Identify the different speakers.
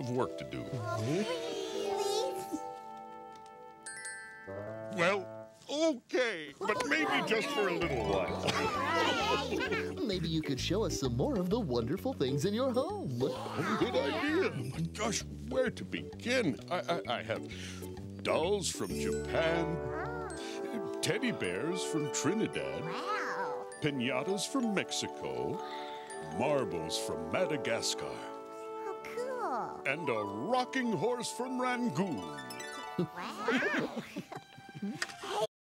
Speaker 1: of work to do.
Speaker 2: Please?
Speaker 1: Well, okay, but maybe just for a little while.
Speaker 3: Maybe you could show us some more of the wonderful things in your home.
Speaker 1: Good idea. My gosh, where to begin? I have dolls from Japan, teddy bears from Trinidad,
Speaker 2: Wow.
Speaker 1: piñatas from Mexico, marbles from Madagascar,
Speaker 2: Oh, cool.
Speaker 1: and a rocking horse from Rangoon.
Speaker 2: Wow.